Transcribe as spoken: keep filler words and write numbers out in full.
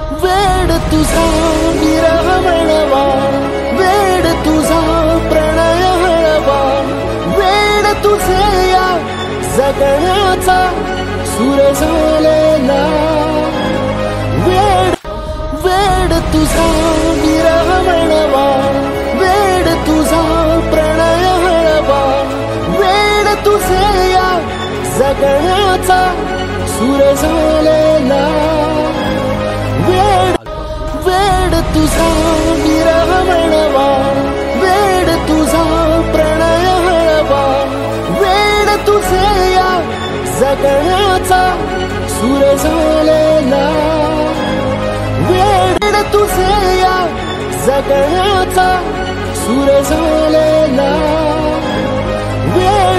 वेड तुझा विरह म्हणवा, वेड तुझा प्रणय हळवा, वेड तुझे या जगण्याचा सूर झालेला, वेड वेड तुझा विरह म्हणवा, वेड तुझा प्रणय हळवा, वेड तुझे या जगण्याचा सूर झालेला, वेड वेड तुझा विरह म्हणवा, वेड तुझा प्रणय हळवा, वेड तुझे या जगण्याचा सूर झालेला, वेड तुझे या जगण्याचा सूर झालेला, वेड